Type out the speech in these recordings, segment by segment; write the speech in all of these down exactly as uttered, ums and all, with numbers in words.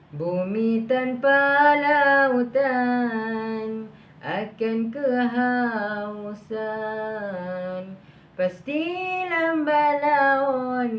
Bumi tanpa lautan akan kehausan, pasti lambat laun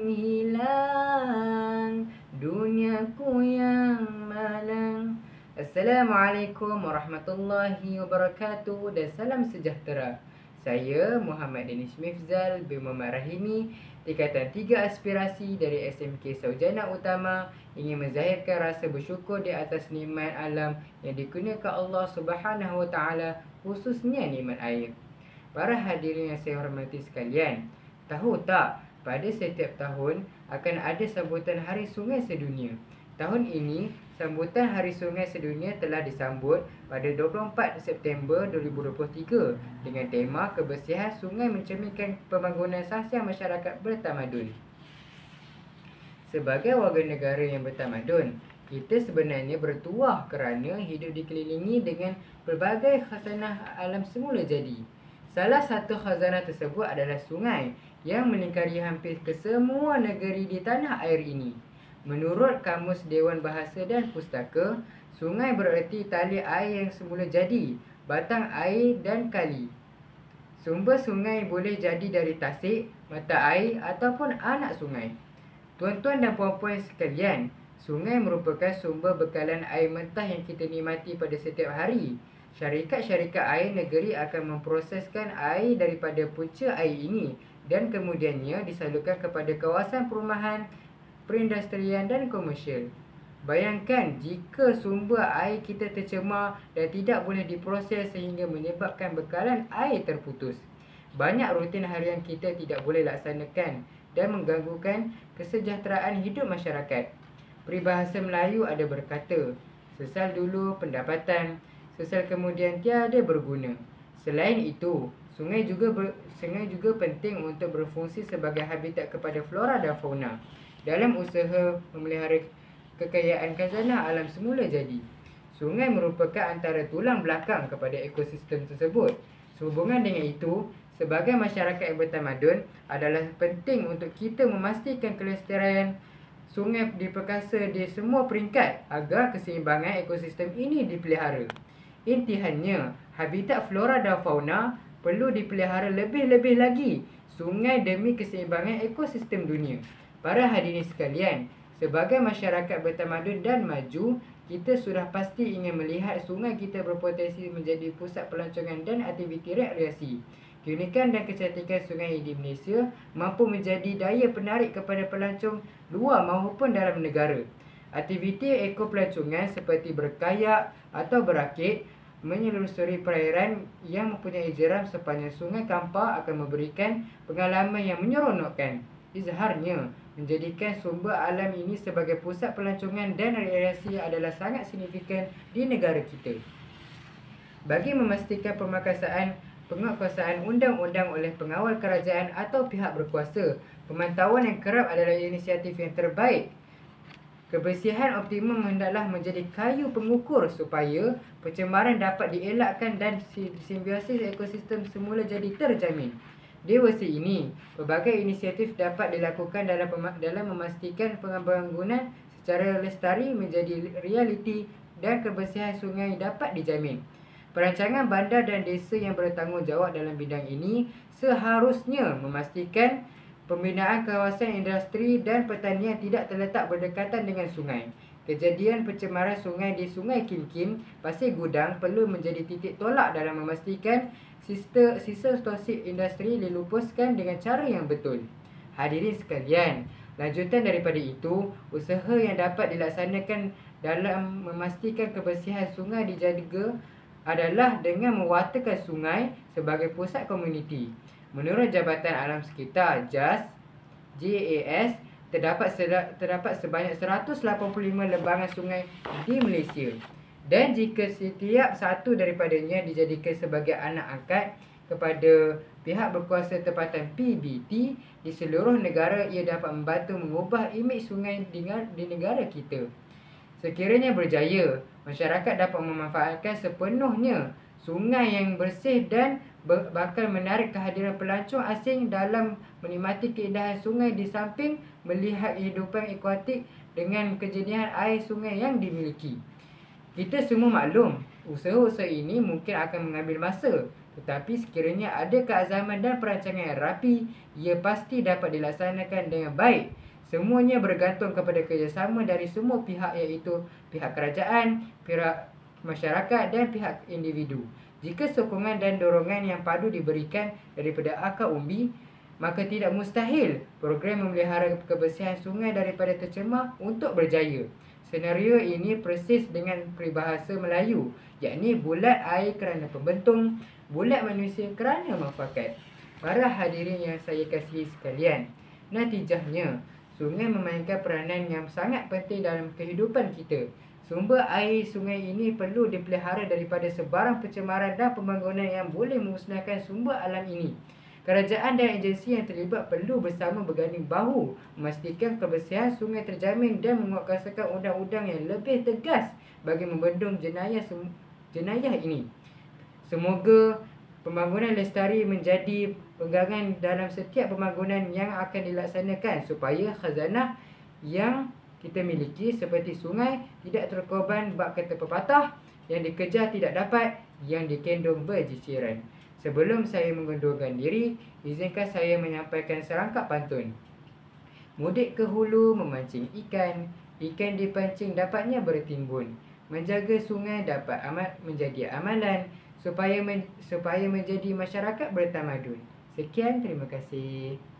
hilang duniaku yang malang. Assalamualaikum warahmatullahi wabarakatuh dan salam sejahtera. Saya Muhammad Danish Mifzal bin Muhammad Rahimi, Tingkatan tiga Aspirasi dari S M K Sarjana Utama, ingin menzahirkan rasa bersyukur di atas nikmat alam yang dikurniakan Allah Subhanahu Wa Taala, khususnya nikmat air. Para hadirin yang saya hormati sekalian, tahu tak, pada setiap tahun akan ada sambutan Hari Sungai Sedunia. Tahun ini, sambutan Hari Sungai Sedunia telah disambut pada dua puluh empat September dua ribu dua puluh tiga dengan tema Kebersihan Sungai Mencerminkan Pembangunan Sasial Masyarakat Bertamadun. Sebagai warga negara yang bertamadun, kita sebenarnya bertuah kerana hidup dikelilingi dengan pelbagai khazanah alam semula jadi. Salah satu khazanah tersebut adalah sungai yang melingkari hampir ke semua negeri di tanah air ini. Menurut Kamus Dewan Bahasa dan Pustaka, sungai bererti tali air yang semula jadi, batang air dan kali. Sumber sungai boleh jadi dari tasik, mata air ataupun anak sungai. Tuan-tuan dan puan-puan sekalian, sungai merupakan sumber bekalan air mentah yang kita nikmati pada setiap hari. Syarikat-syarikat air negeri akan memproseskan air daripada punca air ini dan kemudiannya disalurkan kepada kawasan perumahan, perindustrian dan komersial. Bayangkan jika sumber air kita tercemar dan tidak boleh diproses sehingga menyebabkan bekalan air terputus. Banyak rutin harian kita tidak boleh laksanakan dan mengganggukan kesejahteraan hidup masyarakat. Peribahasa Melayu ada berkata, sesal dulu pendapatan, sesal kemudian tiada berguna. Selain itu, sungai juga ber, sungai juga penting untuk berfungsi sebagai habitat kepada flora dan fauna. Dalam usaha memelihara kekayaan khazanah alam semula jadi, sungai merupakan antara tulang belakang kepada ekosistem tersebut. Sehubungan dengan itu, sebagai masyarakat yang bertamadun, adalah penting untuk kita memastikan kelestarian sungai diperkasa di semua peringkat agar keseimbangan ekosistem ini dipelihara. Intihannya, habitat flora dan fauna perlu dipelihara lebih-lebih lagi sungai demi keseimbangan ekosistem dunia. Para hadirin sekalian, sebagai masyarakat bertamadun dan maju, kita sudah pasti ingin melihat sungai kita berpotensi menjadi pusat pelancongan dan aktiviti rekreasi. Keunikan dan kecantikan sungai di Malaysia mampu menjadi daya penarik kepada pelancong luar maupun dalam negara. Aktiviti ekopelancongan seperti berkayak atau berakit, menyelusuri perairan yang mempunyai jeram sepanjang Sungai Kampar akan memberikan pengalaman yang menyeronokkan. Izharnya, menjadikan sumber alam ini sebagai pusat pelancongan dan rekreasi adalah sangat signifikan di negara kita. Bagi memastikan pemakasaan penguatkuasaan undang-undang oleh pengawal kerajaan atau pihak berkuasa, pemantauan yang kerap adalah inisiatif yang terbaik. Kebersihan optimum hendaklah menjadi kayu pengukur supaya pencemaran dapat dielakkan dan simbiosis ekosistem semula jadi terjamin. Di versi ini, pelbagai inisiatif dapat dilakukan dalam dalam memastikan pembangunan secara lestari menjadi realiti dan kebersihan sungai dapat dijamin. Perancangan bandar dan desa yang bertanggungjawab dalam bidang ini seharusnya memastikan pembinaan kawasan industri dan pertanian tidak terletak berdekatan dengan sungai. Kejadian pencemaran sungai di Sungai Kim-Kim, Pasir Gudang perlu menjadi titik tolak dalam memastikan sisa, sisa toksik industri dilupuskan dengan cara yang betul. Hadirin sekalian, lanjutan daripada itu, usaha yang dapat dilaksanakan dalam memastikan kebersihan sungai dijaga adalah dengan mewartakan sungai sebagai pusat komuniti. Menurut Jabatan Alam Sekitar J A S, J A S, terdapat terdapat sebanyak seratus lapan puluh lima lembangan sungai di Malaysia. Dan jika setiap satu daripadanya dijadikan sebagai anak angkat kepada pihak berkuasa tempatan P B T di seluruh negara, ia dapat membantu mengubah imej sungai di negara kita. Sekiranya berjaya, masyarakat dapat memanfaatkan sepenuhnya sungai yang bersih dan bakal menarik kehadiran pelancong asing dalam menikmati keindahan sungai di samping melihat kehidupan akuatik dengan kejernihan air sungai yang dimiliki. Kita semua maklum, usaha-usaha ini mungkin akan mengambil masa, tetapi sekiranya ada keazaman dan perancangan yang rapi, ia pasti dapat dilaksanakan dengan baik. Semuanya bergantung kepada kerjasama dari semua pihak, iaitu pihak kerajaan, pihak masyarakat dan pihak individu. Jika sokongan dan dorongan yang padu diberikan daripada akar umbi, maka tidak mustahil program memelihara kebersihan sungai daripada tercemar untuk berjaya. Senario ini persis dengan peribahasa Melayu, yakni bulat air kerana pembentung, bulat manusia kerana muafakat. Para hadirin yang saya kasihi sekalian, natijahnya sungai memainkan peranan yang sangat penting dalam kehidupan kita. Sumber air sungai ini perlu dipelihara daripada sebarang pencemaran dan pembangunan yang boleh memusnahkan sumber alam ini. Kerajaan dan agensi yang terlibat perlu bersama berganding bahu memastikan kebersihan sungai terjamin dan menguatkuasakan undang-undang yang lebih tegas bagi membendung jenayah jenayah ini. Semoga pembangunan lestari menjadi pegangan dalam setiap pembangunan yang akan dilaksanakan supaya khazanah yang kita miliki seperti sungai tidak terkorban bak kata pepatah, yang dikejar tidak dapat, yang dikendung berjiciran. Sebelum saya mengundurkan diri, izinkan saya menyampaikan serangkap pantun. Mudik ke hulu memancing ikan, ikan dipancing dapatnya bertimbun. Menjaga sungai dapat amat menjadi amalan supaya men, supaya menjadi masyarakat bertamadun. Sekian, terima kasih.